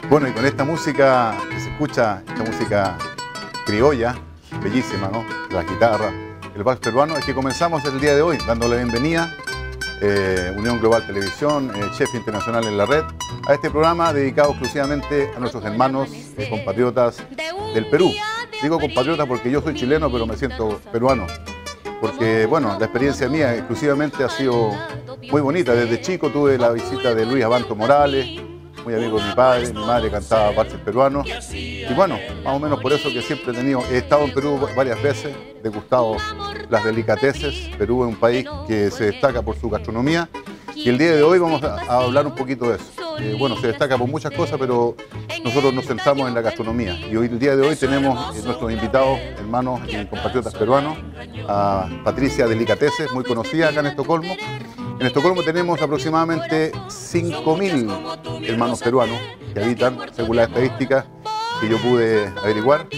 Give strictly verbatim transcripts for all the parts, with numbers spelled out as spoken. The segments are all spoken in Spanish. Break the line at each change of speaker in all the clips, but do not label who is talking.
Bueno, y con esta música que se escucha, esta música criolla, bellísima, ¿no? La guitarra, el vals peruano, es que comenzamos el día de hoy dando la bienvenida, eh, Unión Global Televisión, eh, Chef Internacional en la Red, a este programa dedicado exclusivamente a nuestros hermanos eh, compatriotas del Perú. Digo compatriotas porque yo soy chileno, pero me siento peruano. Porque, bueno, la experiencia mía exclusivamente ha sido muy bonita. Desde chico tuve la visita de Luis Abanto Morales, muy amigo de mi padre, mi madre cantaba valses peruanos. Y bueno, más o menos por eso que siempre he tenido, he estado en Perú varias veces, degustado las delicateces. Perú es un país que se destaca por su gastronomía y el día de hoy vamos a, a hablar un poquito de eso. Eh, bueno, se destaca por muchas cosas, pero nosotros nos centramos en la gastronomía. Y hoy, el día de hoy tenemos eh, nuestros invitados, hermanos y compatriotas peruanos, a Patricia Delicateces, muy conocida acá en Estocolmo. En Estocolmo tenemos aproximadamente cinco mil hermanos peruanos que habitan, según las estadísticas que yo pude averiguar.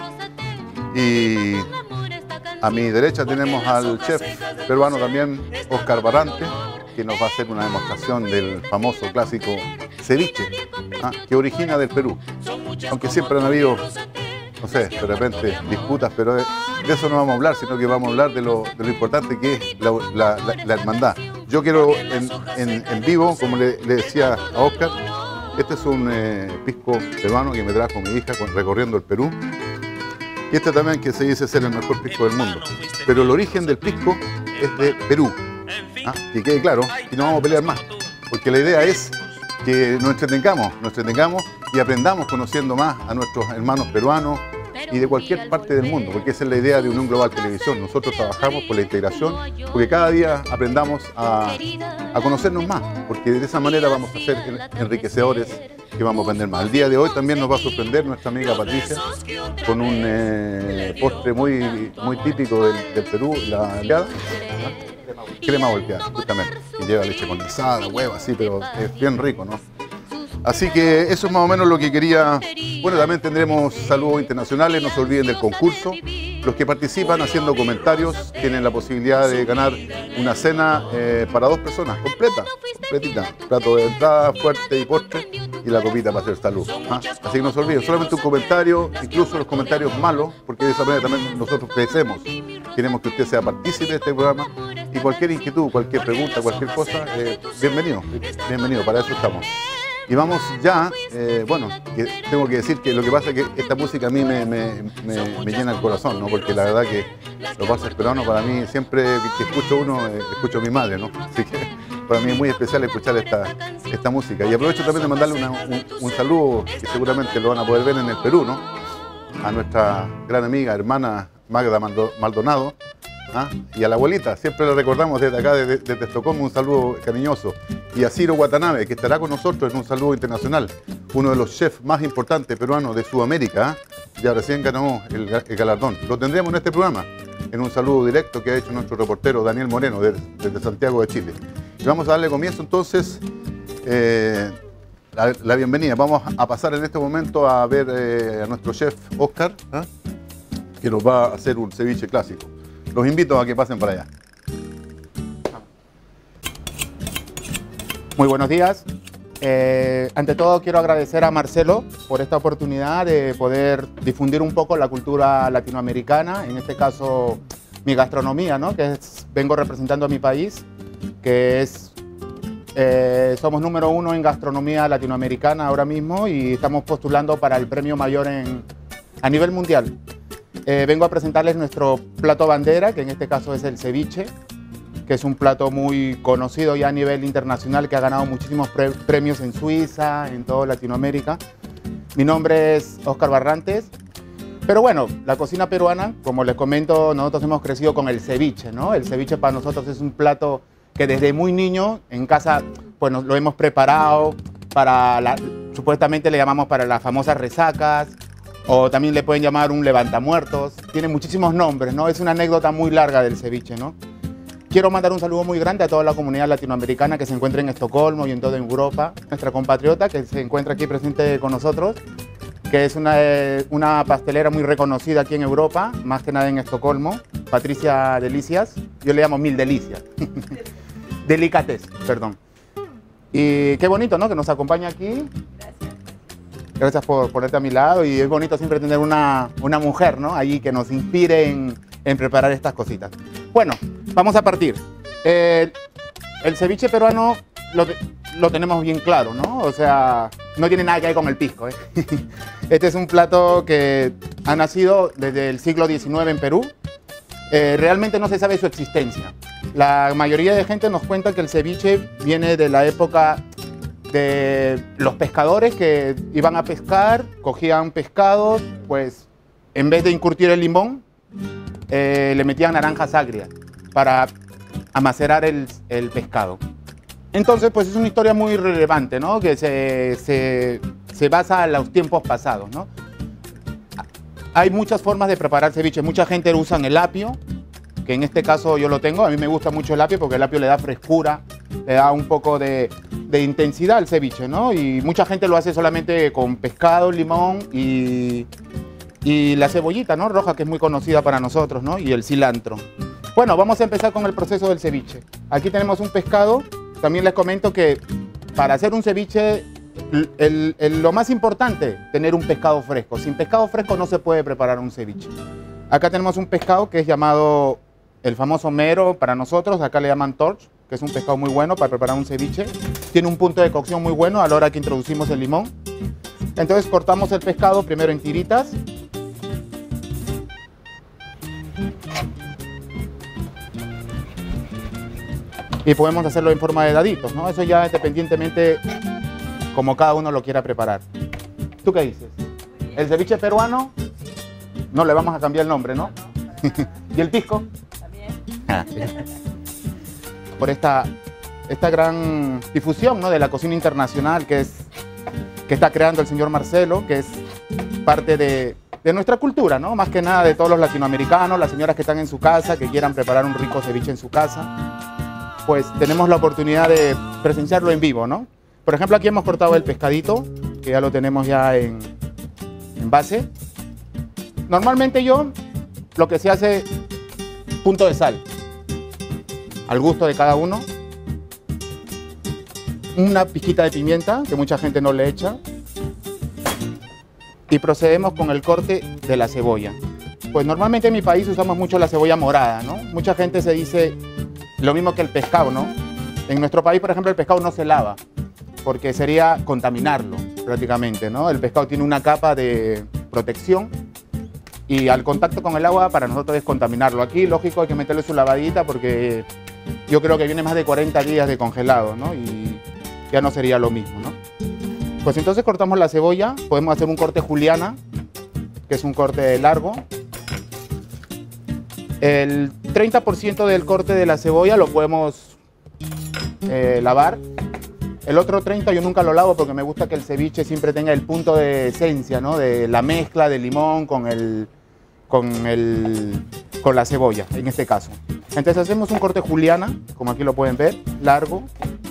Y a mi derecha tenemos al chef peruano también, Óscar Barrantes, que nos va a hacer una demostración del famoso clásico ceviche, ¿ah? que origina del Perú. Aunque siempre han habido, no sé, de repente disputas, pero de, de eso no vamos a hablar, sino que vamos a hablar de lo, de lo importante que es la, la, la, la hermandad. Yo quiero en, en, en vivo, como le, le decía a Óscar, este es un eh, pisco peruano que me trajo mi hija con, recorriendo el Perú. Y este también que se dice ser el mejor pisco del mundo. Pero el origen del pisco es de Perú. ¿Ah? Que quede claro, y no vamos a pelear más, porque la idea es que nos entretengamos, nos entretengamos y aprendamos conociendo más a nuestros hermanos peruanos y de cualquier parte del mundo, porque esa es la idea de Unión Global Televisión. Nosotros trabajamos por la integración, porque cada día aprendamos a, a conocernos más, porque de esa manera vamos a ser enriquecedores, que vamos a aprender más. El día de hoy también nos va a sorprender nuestra amiga Patricia con un eh, postre muy, muy típico del, del Perú, la oleada. Crema volteada, justamente, que lleva leche condensada, huevo, así, pero es bien rico, ¿no? Así que eso es más o menos lo que quería. Bueno, también tendremos saludos internacionales, no se olviden del concurso. Los que participan haciendo comentarios tienen la posibilidad de ganar una cena eh, para dos personas, completa, completita. Plato de entrada, fuerte y postre, y la copita para hacer salud. ¿Ah? Así que no se olviden, solamente un comentario, incluso los comentarios malos, porque de esa manera también nosotros crecemos. Queremos que usted sea partícipe de este programa y cualquier inquietud, cualquier pregunta, cualquier cosa, eh, bienvenido, bienvenido, para eso estamos. Y vamos ya, eh, bueno, que tengo que decir que lo que pasa es que esta música a mí me, me, me, me llena el corazón, ¿no? Porque la verdad que los valses peruanos para mí, siempre que escucho uno, eh, escucho a mi madre, ¿no? Así que para mí es muy especial escuchar esta, esta música. Y aprovecho también de mandarle una, un, un saludo, que seguramente lo van a poder ver en el Perú, ¿no? A nuestra gran amiga, hermana Magda Maldonado, ¿ah? Y a la abuelita, siempre le recordamos desde acá, desde, desde Estocolmo, un saludo cariñoso. Y a Ciro Watanabe, que estará con nosotros en un saludo internacional, uno de los chefs más importantes peruanos de Sudamérica, ¿eh? Ya recién ganó el, el galardón. Lo tendremos en este programa, en un saludo directo que ha hecho nuestro reportero Daniel Moreno, desde, desde Santiago de Chile. Y vamos a darle comienzo entonces eh, la, la bienvenida. Vamos a pasar en este momento a ver eh, a nuestro chef Óscar, ¿eh? que nos va a hacer un ceviche clásico. Los invito a que pasen para allá.
Muy buenos días. Eh, ante todo quiero agradecer a Marcelo por esta oportunidad de poder difundir un poco la cultura latinoamericana, en este caso mi gastronomía, ¿no? Que es, vengo representando a mi país, que es, eh, somos número uno en gastronomía latinoamericana ahora mismo y estamos postulando para el premio mayor en, a nivel mundial. Eh, vengo a presentarles nuestro plato bandera, que en este caso es el ceviche, que es un plato muy conocido ya a nivel internacional, que ha ganado muchísimos pre premios en Suiza, en toda Latinoamérica. Mi nombre es Óscar Barrantes, pero bueno, la cocina peruana, como les comento, nosotros hemos crecido con el ceviche, ¿no? El ceviche para nosotros es un plato que desde muy niño en casa pues nos lo hemos preparado para, la, supuestamente le llamamos para las famosas resacas, o también le pueden llamar un levantamuertos, tiene muchísimos nombres, ¿no? Es una anécdota muy larga del ceviche, ¿no? Quiero mandar un saludo muy grande a toda la comunidad latinoamericana que se encuentra en Estocolmo y en toda Europa, nuestra compatriota que se encuentra aquí presente con nosotros, que es una, una pastelera muy reconocida aquí en Europa, más que nada en Estocolmo, Patricia Delicias, yo le llamo Mil Delicias, Delicateces, perdón. Y qué bonito, ¿no? Que nos acompaña aquí.
Gracias.
Gracias por ponerte a mi lado y es bonito siempre tener una, una mujer, ¿no? Ahí que nos inspire en, en preparar estas cositas. Bueno, vamos a partir. Eh, el ceviche peruano lo, lo tenemos bien claro, ¿no? O sea, no tiene nada que ver con el pisco, ¿eh? Este es un plato que ha nacido desde el siglo diecinueve en Perú. Eh, realmente no se sabe su existencia. La mayoría de gente nos cuenta que el ceviche viene de la época de los pescadores que iban a pescar, cogían pescados, pues en vez de incurtir el limón, eh, le metían naranjas agrias para amacerar el, el pescado. Entonces, pues es una historia muy relevante, ¿no? Que se, se, se basa en los tiempos pasados, ¿no? Hay muchas formas de preparar ceviche. Mucha gente usa el apio, que en este caso yo lo tengo. A mí me gusta mucho el apio porque el apio le da frescura, le da un poco de, de intensidad al ceviche, ¿no? Y mucha gente lo hace solamente con pescado, limón y, y la cebollita, ¿no? Roja, que es muy conocida para nosotros, ¿no? Y el cilantro. Bueno, vamos a empezar con el proceso del ceviche. Aquí tenemos un pescado. También les comento que para hacer un ceviche, el, el, lo más importante, tener un pescado fresco. Sin pescado fresco no se puede preparar un ceviche. Acá tenemos un pescado que es llamado el famoso mero para nosotros. Acá le llaman torch, que es un pescado muy bueno para preparar un ceviche. Tiene un punto de cocción muy bueno a la hora que introducimos el limón. Entonces cortamos el pescado primero en tiritas. Y podemos hacerlo en forma de daditos, ¿no? Eso ya independientemente como cada uno lo quiera preparar. ¿Tú qué dices? ¿El ceviche peruano? No le vamos a cambiar el nombre, ¿no? ¿Y el pisco?
También.
Ah, sí. Por esta, esta gran difusión, ¿no? De la cocina internacional que, es, que está creando el señor Marcelo, que es parte de, de nuestra cultura, ¿no? Más que nada de todos los latinoamericanos, las señoras que están en su casa, que quieran preparar un rico ceviche en su casa. Pues tenemos la oportunidad de presenciarlo en vivo, ¿no? Por ejemplo, aquí hemos cortado el pescadito, que ya lo tenemos ya en, en base. Normalmente yo, lo que se hace, punto de sal, al gusto de cada uno. Una pizquita de pimienta, que mucha gente no le echa. Y procedemos con el corte de la cebolla. Pues normalmente en mi país usamos mucho la cebolla morada, ¿no? Mucha gente se dice lo mismo que el pescado, ¿no? En nuestro país, por ejemplo, el pescado no se lava, porque sería contaminarlo prácticamente, ¿no? El pescado tiene una capa de protección y al contacto con el agua para nosotros es contaminarlo. Aquí, lógico, hay que meterle su lavadita porque yo creo que viene más de cuarenta días de congelado, ¿no? Y ya no sería lo mismo, ¿no? Pues entonces cortamos la cebolla, podemos hacer un corte juliana, que es un corte largo. El treinta por ciento del corte de la cebolla lo podemos eh, lavar. El otro treinta por ciento yo nunca lo lavo porque me gusta que el ceviche siempre tenga el punto de esencia, ¿no? De la mezcla del limón con, el, con, el, con la cebolla, en este caso. Entonces hacemos un corte juliana, como aquí lo pueden ver, largo.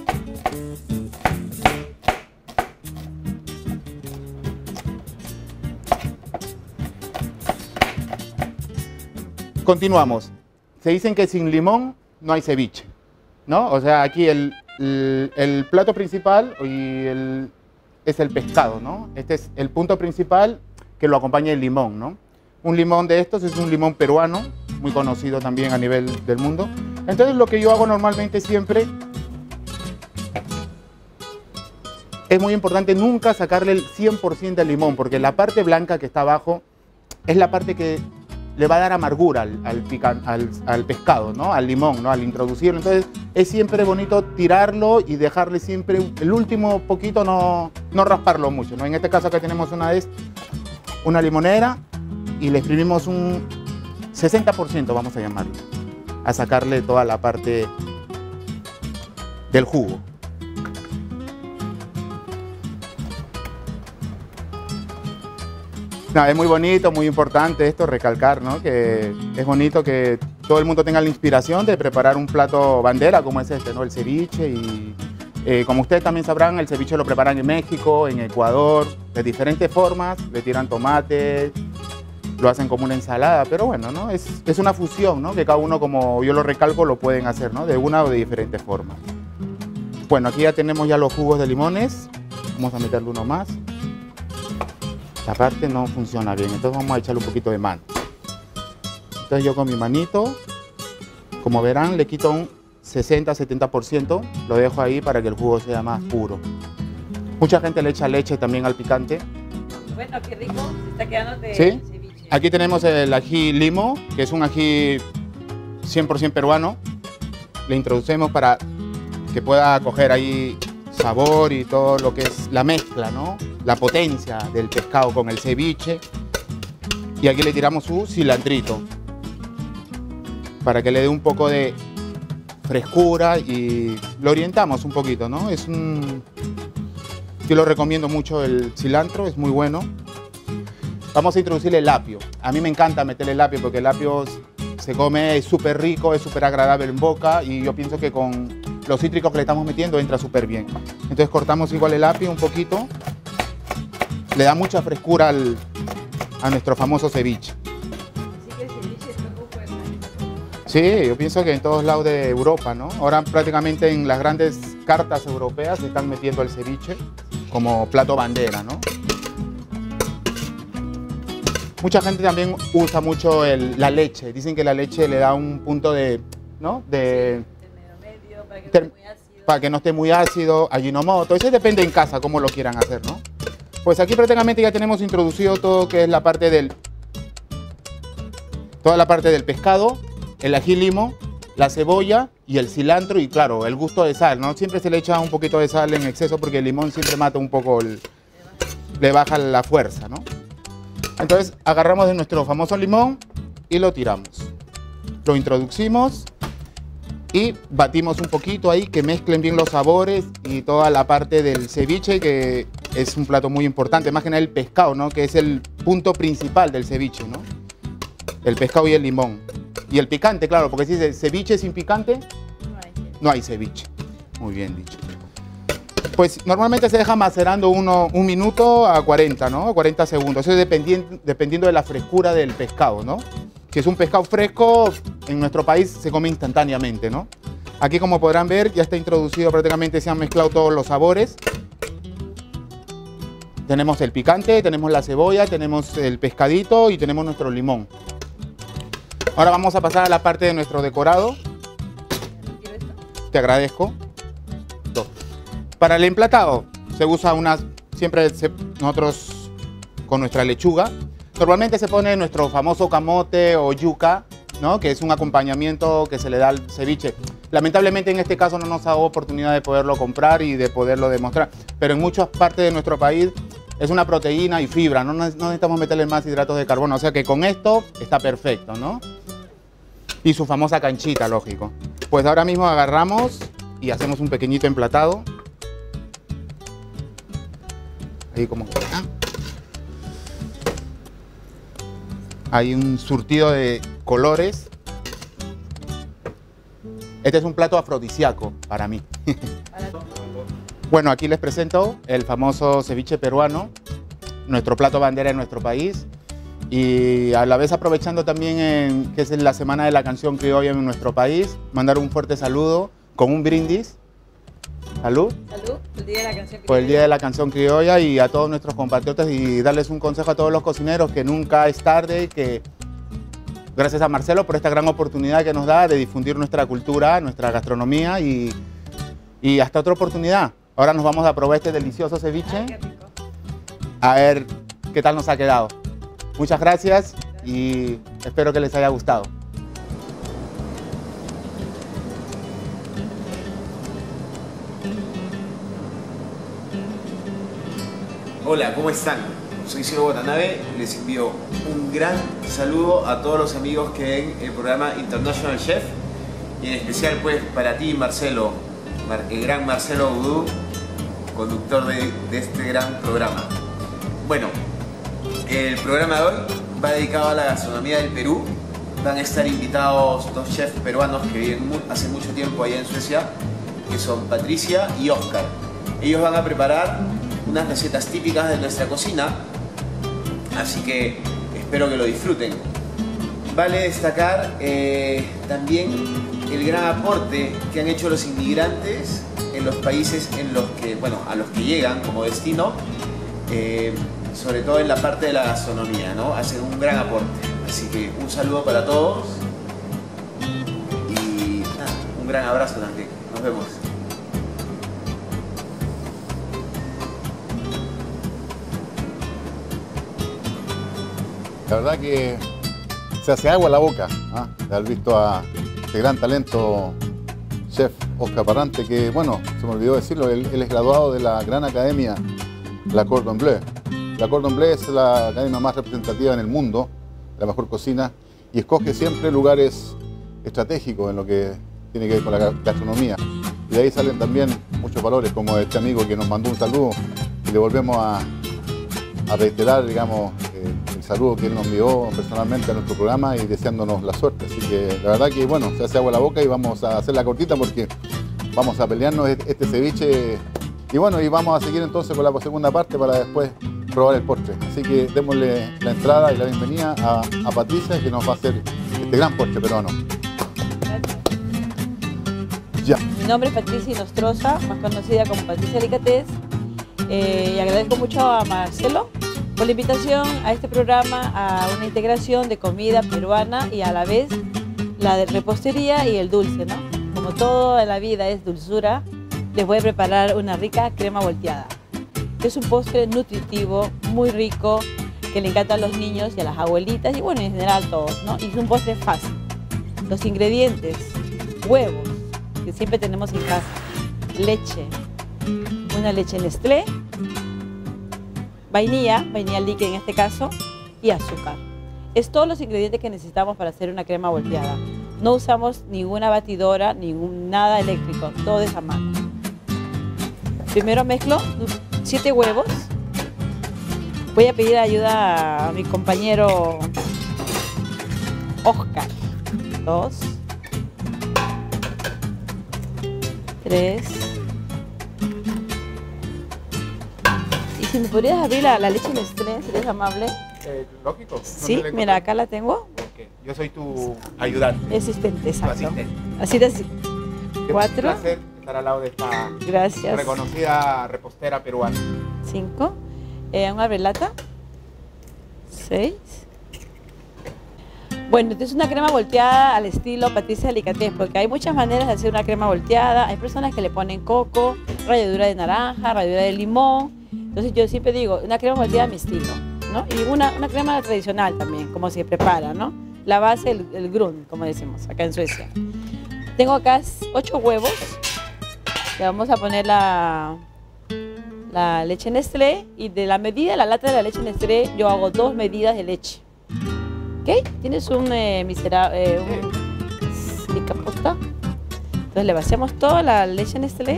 Continuamos. Se dicen que sin limón no hay ceviche, ¿no? O sea, aquí el, el, el plato principal y el, es el pescado, ¿no? Este es el punto principal que lo acompaña el limón, ¿no? Un limón de estos es un limón peruano, muy conocido también a nivel del mundo. Entonces lo que yo hago normalmente siempre es muy importante nunca sacarle el cien por ciento del limón, porque la parte blanca que está abajo es la parte que le va a dar amargura al, al, pican, al, al pescado, ¿no? Al limón, ¿no? Al introducirlo. Entonces es siempre bonito tirarlo y dejarle siempre el último poquito, no, no rasparlo mucho, ¿no? En este caso acá tenemos una, vez, una limonera y le exprimimos un sesenta por ciento, vamos a llamarlo, a sacarle toda la parte del jugo. No, es muy bonito, muy importante esto, recalcar, ¿no? Que es bonito que todo el mundo tenga la inspiración de preparar un plato bandera como es este, ¿no? El ceviche. Y eh, como ustedes también sabrán, el ceviche lo preparan en México, en Ecuador, de diferentes formas. Le tiran tomates, lo hacen como una ensalada, pero bueno, ¿no? Es, es una fusión, ¿no? Que cada uno, como yo lo recalco, lo pueden hacer, ¿no? De una o de diferentes formas. Bueno, aquí ya tenemos ya los jugos de limones. Vamos a meterle uno más. esta parte no funciona bien, entonces vamos a echarle un poquito de mano. Entonces yo con mi manito, como verán, le quito un sesenta a setenta por ciento, lo dejo ahí para que el jugo sea más puro. Mucha gente le echa leche también al picante.
Bueno, qué rico, se está quedando de
¿Sí?
ceviche.
Aquí tenemos el ají limo, que es un ají cien por ciento peruano. Le introducimos para que pueda coger ahí sabor y todo lo que es la mezcla, ¿no? La potencia del pescado con el ceviche. Y aquí le tiramos su cilantrito para que le dé un poco de frescura y lo orientamos un poquito, ¿no? Es un... Yo lo recomiendo mucho el cilantro, es muy bueno. Vamos a introducirle el apio. A mí me encanta meterle el apio porque el apio se come, es súper rico, es súper agradable en boca y yo pienso que con los cítricos que le estamos metiendo entra súper bien. Entonces cortamos igual el apio un poquito. Le da mucha frescura al, a nuestro famoso ceviche.
Así que el ceviche es un poco de...
Sí, yo pienso que en todos lados de Europa, ¿no? Ahora prácticamente en las grandes cartas europeas se están metiendo el ceviche como plato bandera, ¿no? Mucha gente también usa mucho el, la leche. Dicen que la leche le da un punto de, ¿no? De,
sí, medio, para que
ter,
no esté muy ácido.
Para que no esté muy ácido, Ajinomoto. Eso depende en casa cómo lo quieran hacer, ¿no? Pues aquí prácticamente ya tenemos introducido todo que es la parte del, toda la parte del pescado, el ají limo, la cebolla y el cilantro y claro, el gusto de sal, ¿no? Siempre se le echa un poquito de sal en exceso porque el limón siempre mata un poco, el, le baja la fuerza, ¿no? Entonces agarramos de nuestro famoso limón y lo tiramos. Lo introducimos y batimos un poquito ahí, que mezclen bien los sabores y toda la parte del ceviche, que es un plato muy importante, más que nada el pescado, ¿no? Que es el punto principal del ceviche, ¿no? El pescado y el limón. Y el picante, claro, porque si dice ceviche sin picante,
No hay ceviche.
no hay ceviche. Muy bien dicho. Pues normalmente se deja macerando uno, un minuto a cuarenta, ¿no? A cuarenta segundos. Eso es dependiendo, dependiendo de la frescura del pescado, ¿no? Si es un pescado fresco, en nuestro país se come instantáneamente, ¿no? Aquí, como podrán ver, ya está introducido prácticamente, se han mezclado todos los sabores. Tenemos el picante, tenemos la cebolla, tenemos el pescadito y tenemos nuestro limón. Ahora vamos a pasar a la parte de nuestro decorado.
Quiero esto.
Te agradezco. Dos. Para el emplatado se usa unas, siempre se, nosotros con nuestra lechuga. Normalmente se pone nuestro famoso camote o yuca, ¿no? Que es un acompañamiento que se le da al ceviche. Lamentablemente en este caso no nos ha dado oportunidad de poderlo comprar y de poderlo demostrar. Pero en muchas partes de nuestro país es una proteína y fibra, no, no necesitamos meterle más hidratos de carbono. O sea que con esto está perfecto, ¿no? Y su famosa canchita, lógico. Pues ahora mismo agarramos y hacemos un pequeñito emplatado. Ahí como que... ¿ah? Hay un surtido de colores. Este es un plato afrodisíaco para mí. Bueno, aquí les presento el famoso ceviche peruano, nuestro plato bandera en nuestro país. Y a la vez aprovechando también en, que es la Semana de la Canción Criolla en nuestro país, mandar un fuerte saludo con un brindis. Salud.
Salud, el día de la canción.
Por el Día de la Canción Criolla y a todos nuestros compatriotas y darles un consejo a todos los cocineros que nunca es tarde, que gracias a Marcelo por esta gran oportunidad que nos da de difundir nuestra cultura, nuestra gastronomía y, y hasta otra oportunidad. Ahora nos vamos a probar este delicioso ceviche.
Ay, qué rico.
A ver qué tal nos ha quedado. Muchas gracias y espero que les haya gustado.
Hola, ¿cómo están? Soy Ciro Watanabe, les envío un gran saludo a todos los amigos que ven el programa International Chef y en especial pues para ti, Marcelo, el gran Marcelo Boudou, conductor de, de este gran programa. Bueno, el programa de hoy va dedicado a la gastronomía del Perú. Van a estar invitados dos chefs peruanos que viven mu hace mucho tiempo allá en Suecia, que son Patricia y Oscar. Ellos van a preparar unas recetas típicas de nuestra cocina, así que espero que lo disfruten. Vale destacar eh, también el gran aporte que han hecho los inmigrantes en los países en los que, bueno, a los que llegan como destino, eh, sobre todo en la parte de la gastronomía, ¿no? Hacen un gran aporte. Así que un saludo para todos y nada, un gran abrazo también. Nos vemos.
La verdad que se hace agua a la boca, ¿ah? De haber visto a este gran talento, chef Oscar Parrante, que, bueno, se me olvidó decirlo, él, él es graduado de la gran academia, la Cordon Bleu. La Cordon Bleu es la academia más representativa en el mundo, la mejor cocina, y escoge siempre lugares estratégicos en lo que tiene que ver con la gastronomía. Y de ahí salen también muchos valores, como este amigo que nos mandó un saludo, y le volvemos a, a reiterar, digamos, eh, el saludo que él nos envió personalmente a nuestro programa y deseándonos la suerte. Así que la verdad que, bueno, se hace agua a la boca y vamos a hacer la cortita porque vamos a pelearnos este ceviche. Y bueno, y vamos a seguir entonces con la segunda parte para después probar el postre. Así que démosle la entrada y la bienvenida a, a Patricia, que nos va a hacer este gran postre peruano. Ya.
Mi nombre es Patricia Inostroza, más conocida como Patricia Delicatessen, eh, y agradezco mucho a Marcelo por la invitación a este programa, a una integración de comida peruana y a la vez la de repostería y el dulce, ¿no? Como todo en la vida es dulzura, les voy a preparar una rica crema volteada. Es un postre nutritivo, muy rico, que le encanta a los niños y a las abuelitas y bueno, en general a todos, ¿no? Y es un postre fácil. Los ingredientes: huevos, que siempre tenemos en casa, leche, una leche Nestlé, vainilla, vainilla líquida en este caso, y azúcar. Es todos los ingredientes que necesitamos para hacer una crema volteada. No usamos ninguna batidora, ningún, nada eléctrico, todo es a mano. Primero mezclo siete huevos. Voy a pedir ayuda a mi compañero Oscar. Dos. Tres. Y si me podrías abrir la, la leche Nestlé, serías amable.
Eh, lógico.
Sí,
¿Dónde le
mira,
encontré?
acá la tengo.
Okay. Yo soy tu ayudante.
Asistente, exacto.
Asistente.
Así de así.
Qué
Cuatro.
placer estar al lado de esta
Gracias.
reconocida repostera peruana.
Cinco. Eh, una relata. Seis. Bueno, entonces una crema volteada al estilo Patricia Delicatessen, porque hay muchas maneras de hacer una crema volteada. Hay personas que le ponen coco, ralladura de naranja, ralladura de limón. Entonces yo siempre digo, una crema volteada a mi estilo, ¿no? Y una, una crema tradicional también, como se prepara, ¿no? La base, el, el grun, como decimos acá en Suecia. Tengo acá ocho huevos. Le vamos a poner la, la leche Nestlé, y de la medida, la lata de la leche Nestlé, yo hago dos medidas de leche. ¿Ok? Tienes un eh, miserable, eh, un picaposta. Entonces le vaciamos toda la leche Nestlé.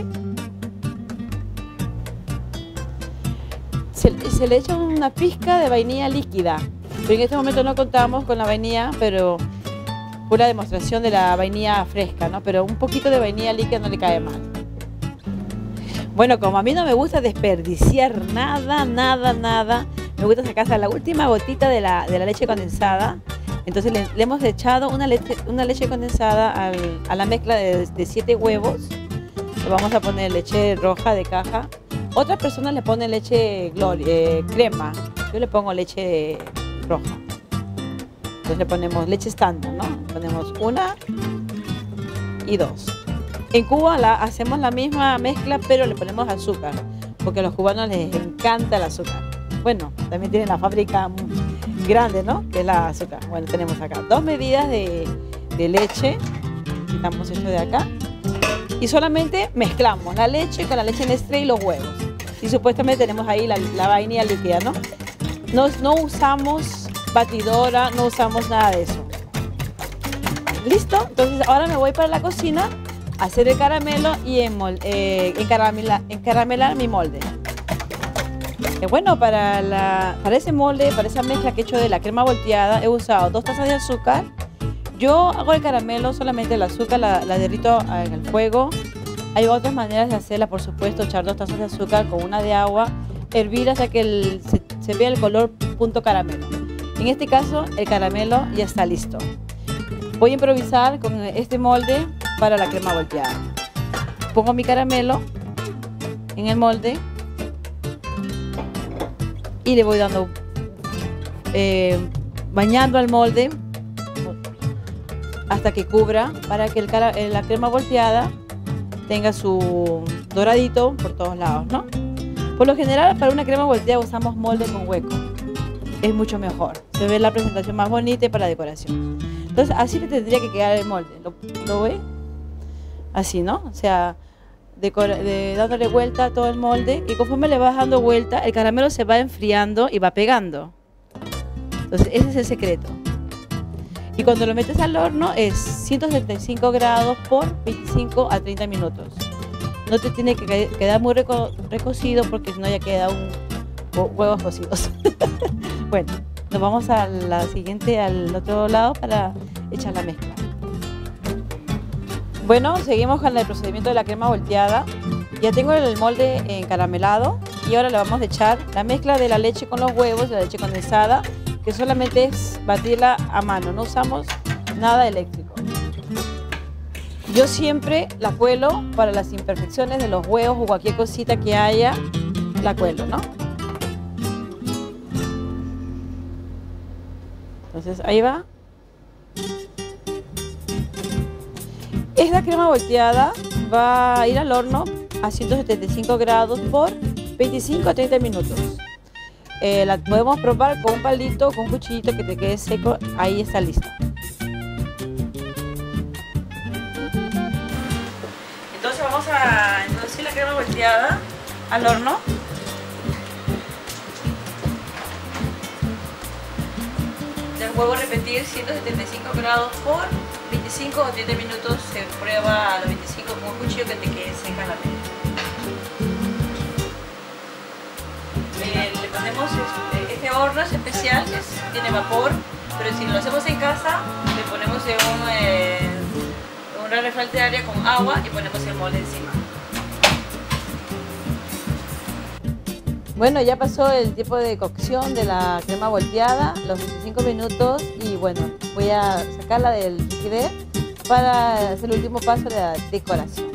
Se, se le echa una pizca de vainilla líquida. Pero en este momento no contamos con la vainilla, pero pura demostración de la vainilla fresca, ¿no? Pero un poquito de vainilla líquida no le cae mal. Bueno, como a mí no me gusta desperdiciar nada, nada, nada, me gusta sacar hasta la última gotita de la, de la leche condensada. Entonces le, le hemos echado una leche, una leche condensada al, a la mezcla de, de siete huevos. Le vamos a poner leche roja de caja. Otras personas le ponen leche gloria, eh, crema. Yo le pongo leche roja. Entonces le ponemos leche estándar, ¿no? Ponemos una y dos. En Cuba la, hacemos la misma mezcla, pero le ponemos azúcar, porque a los cubanos les encanta el azúcar. Bueno, también tienen la fábrica grande, ¿no? Que es la azúcar. Bueno, tenemos acá dos medidas de, de leche. Quitamos esto de acá. Y solamente mezclamos la leche con la leche Nestlé y los huevos. Y supuestamente tenemos ahí la, la vainilla líquida, ¿no? ¿no? No usamos batidora, no usamos nada de eso. ¿Listo? Entonces ahora me voy para la cocina a hacer el caramelo y enmol, eh, encaramela, encaramelar mi molde. Eh, bueno, para, la, para ese molde, para esa mezcla que he hecho de la crema volteada, he usado dos tazas de azúcar. Yo hago el caramelo, solamente el azúcar la, la derrito en el fuego. Hay otras maneras de hacerla, por supuesto, echar dos tazas de azúcar con una de agua, hervir hasta que el, se, se vea el color punto caramelo. En este caso, el caramelo ya está listo. Voy a improvisar con este molde para la crema volteada. Pongo mi caramelo en el molde y le voy dando, eh, bañando al molde hasta que cubra, para que el cara, la crema volteada tenga su doradito por todos lados, ¿no? Por lo general, para una crema volteada usamos molde con hueco. Es mucho mejor. Se ve la presentación más bonita y para la decoración. Entonces, así que tendría que quedar el molde. ¿Lo, lo ve? Así, ¿no? O sea, decora, de, dándole vuelta a todo el molde, y conforme le vas dando vuelta, el caramelo se va enfriando y va pegando. Entonces, ese es el secreto. Y cuando lo metes al horno es ciento setenta y cinco grados por veinticinco a treinta minutos. No te tiene que quedar muy reco recocido, porque si no ya queda un huevos cocidos. Bueno, nos vamos a la siguiente, al otro lado, para echar la mezcla. Bueno, seguimos con el procedimiento de la crema volteada. Ya tengo el molde encaramelado y ahora le vamos a echar la mezcla de la leche con los huevos, de la leche condensada, que solamente es batirla a mano, no usamos nada eléctrico. Yo siempre la cuelo para las imperfecciones de los huevos o cualquier cosita que haya, la cuelo, ¿no? Entonces ahí va. Esta crema volteada va a ir al horno a ciento setenta y cinco grados por veinticinco a treinta minutos. Eh, la podemos probar con un palito, con un cuchillito que te quede seco, ahí está lista. Entonces vamos a introducir la crema volteada al horno. Del huevo repetir ciento setenta y cinco grados por veinticinco o treinta minutos, se prueba a los veinticinco con un cuchillo que te quede seca la leche. Eh, le ponemos este, este horno es especial, es, tiene vapor, pero si lo hacemos en casa le ponemos en un, eh, una refractaria con agua y ponemos el molde encima. Bueno, ya pasó el tiempo de cocción de la crema volteada, los veinticinco minutos, y bueno, voy a sacarla del liquidez para hacer el último paso de la decoración.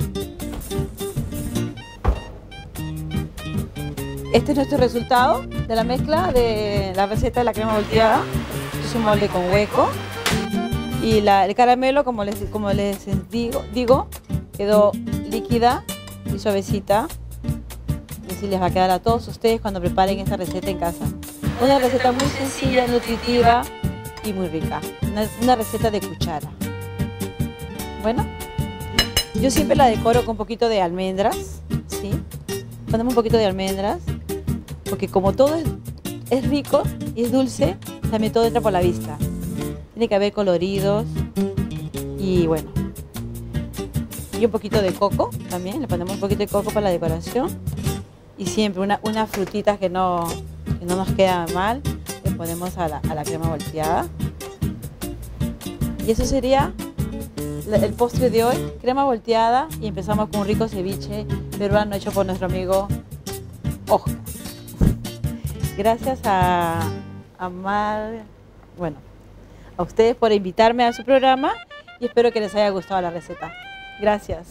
Este es nuestro resultado de la mezcla de la receta de la crema volteada. Es un molde con hueco. Y la, el caramelo, como les, como les digo, digo, quedó líquida y suavecita. Y así les va a quedar a todos ustedes cuando preparen esta receta en casa. Una receta muy sencilla, nutritiva y muy rica. Una, una receta de cuchara. Bueno, yo siempre la decoro con un poquito de almendras, ¿sí? Ponemos un poquito de almendras, porque como todo es, es rico y es dulce, también todo entra por la vista. Tiene que haber coloridos y bueno. Y un poquito de coco también, le ponemos un poquito de coco para la decoración. Y siempre una, unas frutitas que no, que no nos quedan mal, le ponemos a la, a la crema volteada. Y eso sería el postre de hoy, crema volteada, y empezamos con un rico ceviche peruano hecho por nuestro amigo Oscar. Gracias a, a Mar, bueno, a ustedes por invitarme a su programa y espero que les haya gustado la receta. Gracias.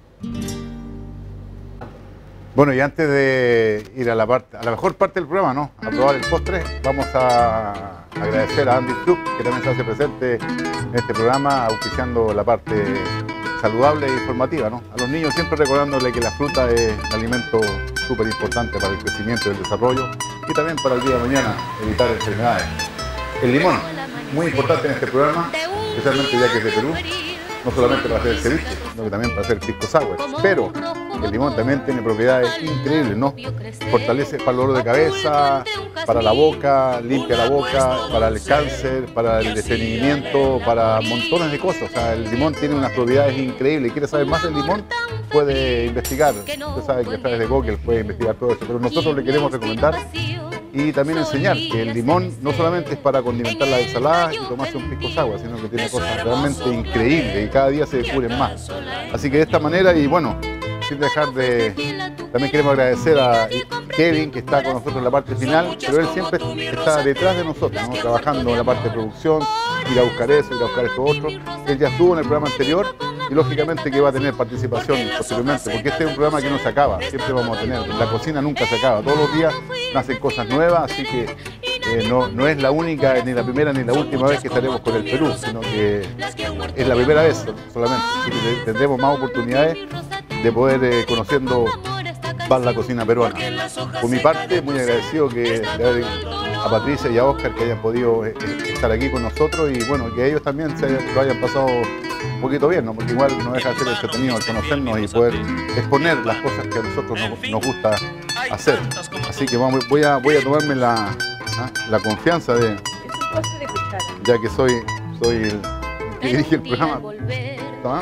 Bueno, y antes de ir a la, parte, a la mejor parte del programa, ¿no? A probar el postre, vamos a agradecer a Andy Club, que también se hace presente en este programa, auspiciando la parte saludable e informativa, ¿no? A los niños siempre recordándole que la fruta es un alimento súper importante para el crecimiento y el desarrollo, y también para el día de mañana evitar enfermedades. El limón, muy importante en este programa, especialmente ya que es de Perú, no solamente para hacer el ceviche, sino que también para hacer pisco sour. Pero el limón también tiene propiedades increíbles, ¿no? Fortalece para el dolor de cabeza, para la boca, limpia la boca, para el cáncer, para el estreñimiento, para montones de cosas. O sea, el limón tiene unas propiedades increíbles. ¿Quiere saber más del limón? Puede investigar. Usted sabe que a través de Google puede investigar todo eso. Pero nosotros le queremos recomendar y también enseñar que el limón no solamente es para condimentar la ensalada y tomarse un pisco sour, sino que tiene cosas realmente increíbles y cada día se descubren más. Así que de esta manera, y bueno, sin dejar de... También queremos agradecer a Kevin, que está con nosotros en la parte final, pero él siempre está detrás de nosotros, ¿no? Trabajando en la parte de producción, ir a buscar eso, ir a buscar esto otro. Él ya estuvo en el programa anterior y lógicamente que va a tener participación posteriormente, porque este es un programa que no se acaba, siempre vamos a tener. La cocina nunca se acaba, todos los días nacen cosas nuevas, así que eh, no, no es la única, ni la primera, ni la última vez que estaremos con el Perú, sino que es la primera vez solamente, así que tendremos más oportunidades de poder eh, conociendo más la cocina peruana. Por mi parte, muy agradecido que, de haber, a Patricia y a Oscar que hayan podido eh, estar aquí con nosotros y bueno, que ellos también se lo hayan pasado un poquito bien, ¿no? Porque igual no deja de ser entretenido el conocernos y poder exponer las cosas que a nosotros nos, nos gusta hacer. Así que vamos, voy, a, voy a tomarme la, ¿ah? la confianza de, ya que soy, soy el que dirige el programa. ¿Ah?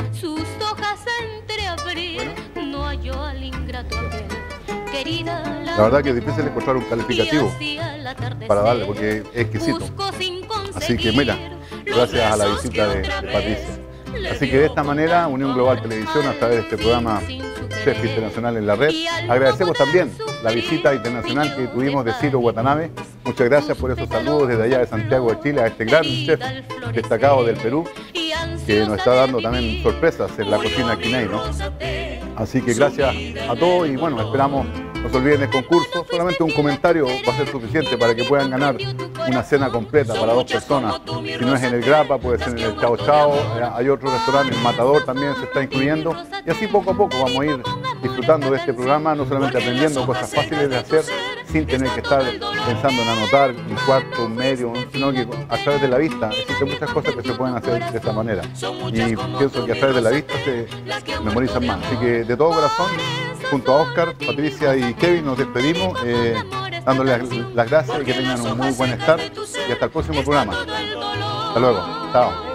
La verdad que es difícil encontrar un calificativo para darle porque es exquisito. Así que mira, gracias a la visita de, de Patricia. Así que de esta manera, Unión Global Televisión, a través de este programa Chef Internacional en la Red, agradecemos también la visita internacional que tuvimos de Ciro Watanabe. Muchas gracias por esos saludos desde allá de Santiago de Chile a este gran chef destacado del Perú, que nos está dando también sorpresas en la cocina quinay, ¿no? Así que gracias a todos y bueno, esperamos, no se olviden el concurso, solamente un comentario va a ser suficiente para que puedan ganar una cena completa para dos personas. Si no es en el Grappa, puede ser en el Chao Chao, hay otro restaurante, el Matador también se está incluyendo y así poco a poco vamos a ir disfrutando de este programa, no solamente aprendiendo cosas fáciles de hacer sin tener que estar pensando en anotar un cuarto, un medio, sino que a través de la vista existen muchas cosas que se pueden hacer de esta manera y pienso que a través de la vista se memorizan más. Así que de todo corazón, junto a Oscar, Patricia y Kevin nos despedimos eh, dándoles las gracias y que tengan un muy buen estar y hasta el próximo programa. Hasta luego. Chao.